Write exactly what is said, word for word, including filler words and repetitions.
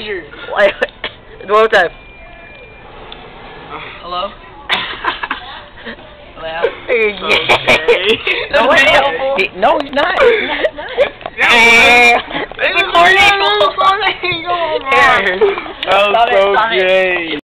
here. Wait, one more time. Hello? Hello? Yeah. No, No, wait, he- no, he's not. He's not. He's not. It's recording. Here. That was so gay.